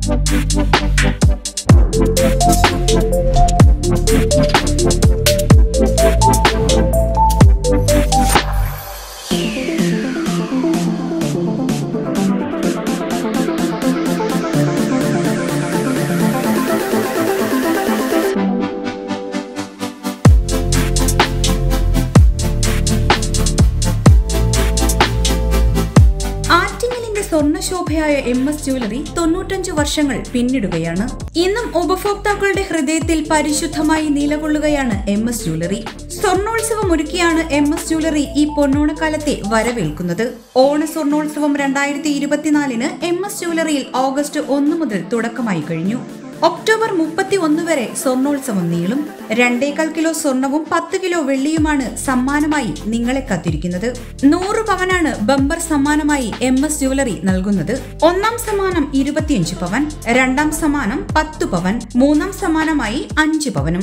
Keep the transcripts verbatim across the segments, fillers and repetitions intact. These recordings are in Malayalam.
സ്വർണ്ണശോഭയായ എം എസ് ജ്വല്ലറി തൊണ്ണൂറ്റഞ്ച് വർഷങ്ങൾ പിന്നിടുകയാണ്. ഇന്നും ഉപഭോക്താക്കളുടെ ഹൃദയത്തിൽ പരിശുദ്ധമായി നിലകൊള്ളുകയാണ് എം എസ് ജ്വല്ലറി. സ്വർണ്ണോത്സവം ഒരുക്കിയാണ് എം എസ് ജ്വല്ലറി ഈ പൊന്നോണക്കാലത്തെ വരവേൽക്കുന്നത്. ഓണ സ്വർണ്ണോത്സവം രണ്ടായിരത്തി ഇരുപത്തിനാലിന് എം എസ് ജ്വല്ലറിയിൽ ഓഗസ്റ്റ് ഒന്ന് മുതൽ തുടക്കമായി കഴിഞ്ഞു. ഒക്ടോബർ മുപ്പത്തി ഒന്ന് വരെ സ്വർണ്ണോത്സവം നീളും. രണ്ടേകാൽ കിലോ സ്വർണവും പത്ത് കിലോ വെള്ളിയുമാണ് സമ്മാനമായി നിങ്ങളെ കാത്തിരിക്കുന്നത്. നൂറ് പവനാണ് ബമ്പർ സമ്മാനമായി എം എസ് ജ്വല്ലറി നൽകുന്നത്. ഒന്നാം സമ്മാനം ഇരുപത്തിയഞ്ച് പവൻ, രണ്ടാം സമ്മാനം പത്ത് പവൻ, മൂന്നാം സമ്മാനമായി അഞ്ച് പവനും.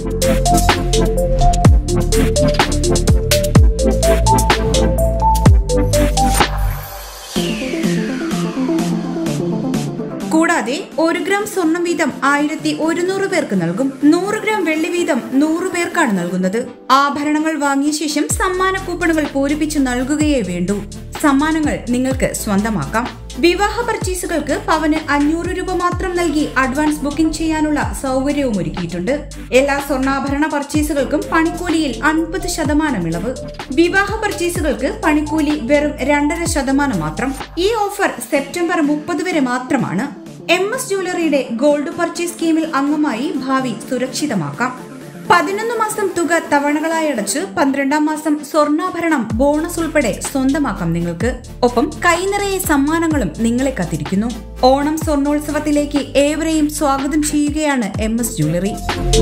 കൂടാതെ ഒരു ഗ്രാം സ്വർണം വീതം ആയിരത്തി ഒരുന്നൂറ് പേർക്ക് നൽകും. നൂറ് ഗ്രാം വെള്ളി വീതം നൂറ് പേർക്കാണ് നൽകുന്നത്. ആഭരണങ്ങൾ വാങ്ങിയ ശേഷം സമ്മാന കൂപ്പണുകൾ പൂരിപ്പിച്ചു നൽകുകയേ വേണ്ടൂ. സമ്മാനങ്ങൾ നിങ്ങൾക്ക് സ്വന്തമാക്കാം. വിവാഹ പർച്ചേസുകൾക്ക് പവന് അഞ്ഞൂറ് രൂപ മാത്രം നൽകി അഡ്വാൻസ് ബുക്കിംഗ് ചെയ്യാനുള്ള സൗകര്യവും ഒരുക്കിയിട്ടുണ്ട്. എല്ലാ സ്വർണ്ണാഭരണ പർച്ചേസുകൾക്കും പണിക്കൂലിയിൽ അൻപത് ശതമാനം ഇളവ്. വിവാഹ പർച്ചേസുകൾക്ക് പണിക്കൂലി വെറും രണ്ടര ശതമാനം മാത്രം. ഈ ഓഫർ സെപ്റ്റംബർ മുപ്പത് വരെ മാത്രമാണ്. എം എസ് ജ്വല്ലറിയുടെ ഗോൾഡ് പർച്ചേസ് സ്കീമിൽ അംഗമായി ഭാവി സുരക്ഷിതമാക്കാം. പതിനൊന്ന് മാസം തുക തവണകളായി അടച്ച് പന്ത്രണ്ടാം മാസം സ്വർണ്ണാഭരണം ബോണസ് ഉൾപ്പെടെ സ്വന്തമാക്കാം നിങ്ങൾക്ക്. ഒപ്പം കൈനിറയെ സമ്മാനങ്ങളും നിങ്ങളെ കാത്തിരിക്കുന്നു. ഓണം സ്വർണ്ണോത്സവത്തിലേക്ക് ഏവരെയും സ്വാഗതം ചെയ്യുകയാണ് M S jewellery.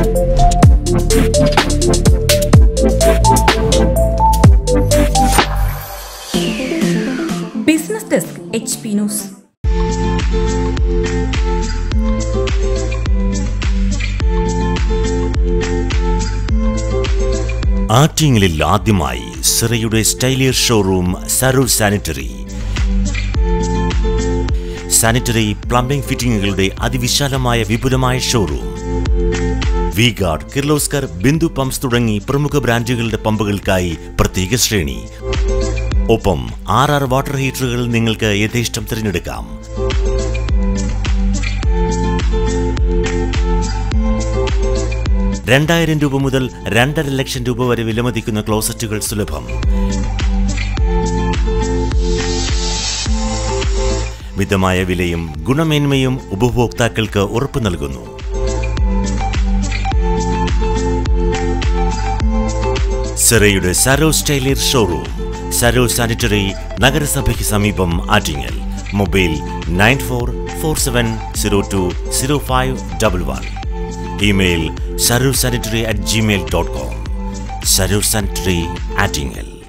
Business desk H P news. ആറ്റിങ്ങലിൽ ആദ്യമായി സിറയുടെ സ്റ്റൈലിയർ showroom Saroor sanitary. Sanitary plumbing ഫിറ്റിംഗുകളുടെ അതിവിശാലമായ വിപുലമായ showroom. V guard, Kirloskar, Bindu pumps തുടങ്ങി പ്രമുഖ ബ്രാൻഡുകളുടെ പമ്പുകൾക്കായി പ്രത്യേക ശ്രേണി. ഒപ്പം ആർ ആർ വാട്ടർ ഹീറ്ററുകൾ നിങ്ങൾക്ക് യഥേഷ്ടം തിരഞ്ഞെടുക്കാം. രണ്ടായിരം രൂപ മുതൽ രണ്ടര ലക്ഷം രൂപ വരെ വിലമതിക്കുന്ന ക്ലോസറ്റുകൾ സുലഭം. മിതമായ വിലയും ഗുണമേന്മയും ഉപഭോക്താക്കൾക്ക് ഉറപ്പു നൽകുന്നു. സിറയുടെ സരോ സ്റ്റൈലിയർ ഷോറൂം, സരോ സാനിറ്ററി, നഗരസഭയ്ക്ക് സമീപം, Attingal. Mobile nine four four seven zero two zero five double one. Email Saroor sanitary at Gmail dot com. Saroor sanitary, Attingal.